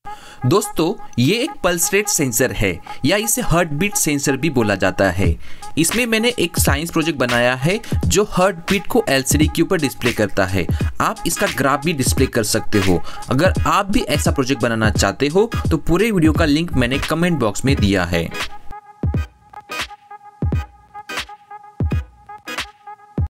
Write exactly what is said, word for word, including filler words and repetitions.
दोस्तों, ये एक पल्स रेट सेंसर है या इसे हार्ट बीट सेंसर भी बोला जाता है। इसमें मैंने एक साइंस प्रोजेक्ट बनाया है जो हार्ट बीट को एलसीडी के ऊपर डिस्प्ले करता है। आप इसका ग्राफ भी डिस्प्ले कर सकते हो। अगर आप भी ऐसा प्रोजेक्ट बनाना चाहते हो तो पूरे वीडियो का लिंक मैंने कमेंट बॉक्स में दिया है।